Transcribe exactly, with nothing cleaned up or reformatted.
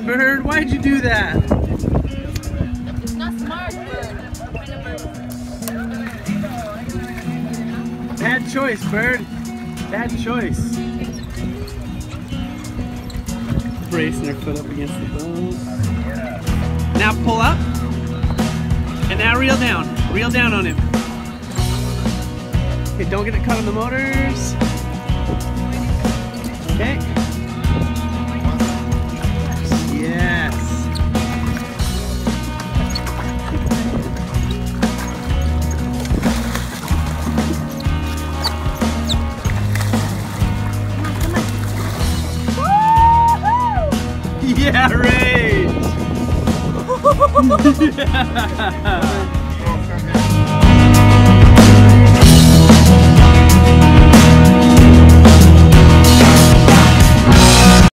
bird. Why'd you do that? It's not smart, bird. What kind of bird? Bad choice, bird. Bad choice. Bracing her foot up against the boat. Now pull up. And now reel down. Reel down on him. Okay, don't get it caught on the motors. Okay. Yes. Yeah, Rach! Yeah!